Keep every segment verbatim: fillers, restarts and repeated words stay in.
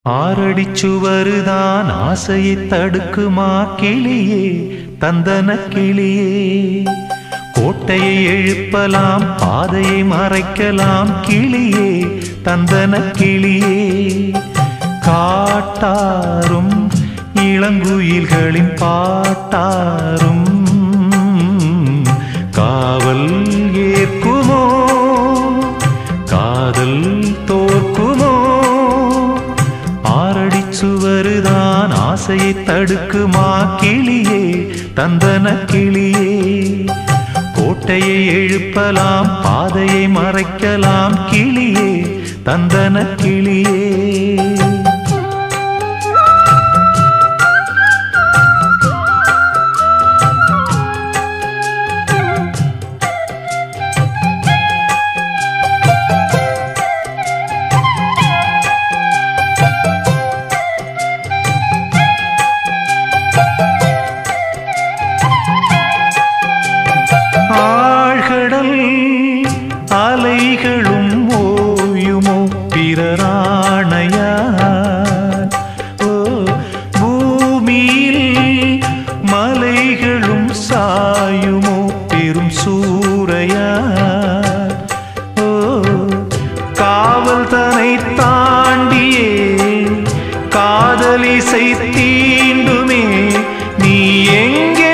ஆரடிச்சுவருதான் ஆசையை தடுக்குமா கிளியே தந்தன கிளியே. கோட்டையை எழுப்பலாம் பாதையை மறைக்கலாம் கிளியே தந்தன கிளியே. காட்டாரும் இளங்குயில்களின் பாட்டாரும் காவல் ஏற்குமோ காதல் தோற்குமோ. ஆரடிச்சுவருதான் ஆசையை தடுக்குமா கிளியே தந்தன கிளியே. கோட்டையை எழுப்பலாம் பாதையை மறைக்கலாம் கிளியே தந்தன கிளியே. அலைகளும் ஓயுமோ பிறராணையார். ஓ பூமியில் மலைகளும் சாயுமோ பெரும் சூறையார். ஓ காவல் தனை தாண்டியே காதலிசை தீண்டுமே நீ எங்கே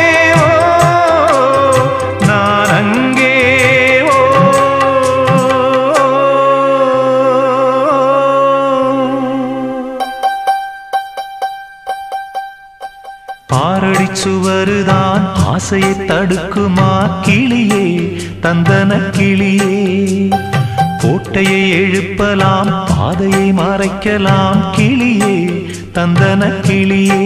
ஆரடிச்சுவருதான் ஆசையை தடுக்குமா கிளியே தந்தன கிளியே. கோட்டையை எழுப்பலாம் பாதையை மறைக்கலாம் கிளியே தந்தன கிளியே.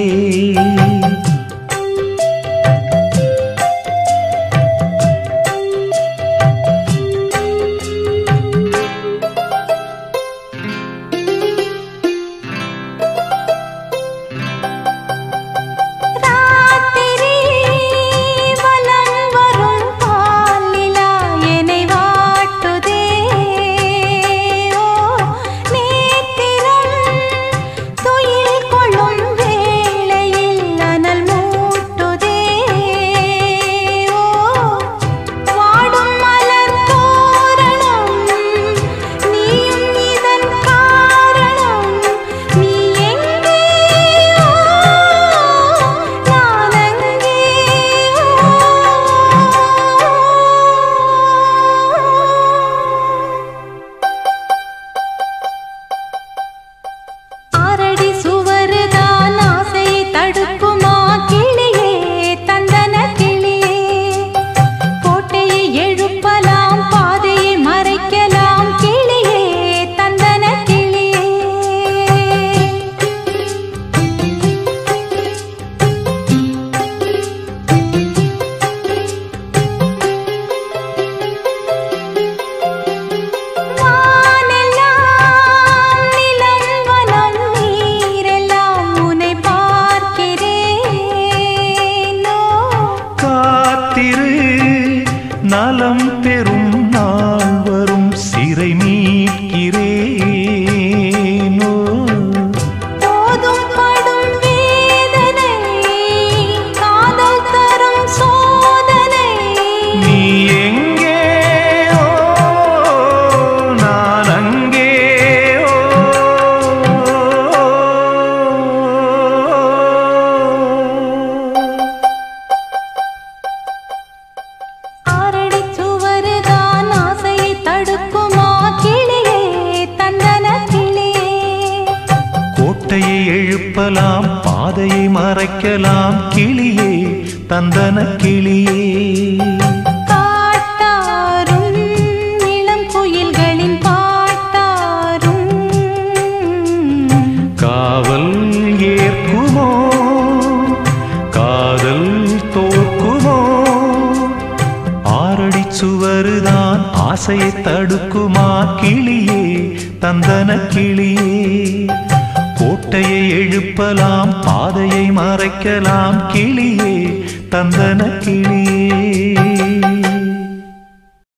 நலம் பெறும் நாள் வரும் சிறை மீட்கிறேனோ. போதும் படும் வேதனை காதல் தரும் சோதனை. நீ எங்கே ஓ நான் அங்கே ஓ. கோட்டையை எழுப்பலாம் பாதையை மறைக்கலாம் கிளியே தந்தன கிளியே. காட்டாரும் இளம் குயில்களின் பாட்டாரும் காவல் ஏற்குமோ காதல் தோற்குமோ. ஆரடிச்சுவருதான் ஆசையை தடுக்குமா கிளியே தந்தன கிளியே. கோட்டையை எழுப்பலாம் பாதையை மறைக்கலாம் கிளியே தந்தன கிளியே.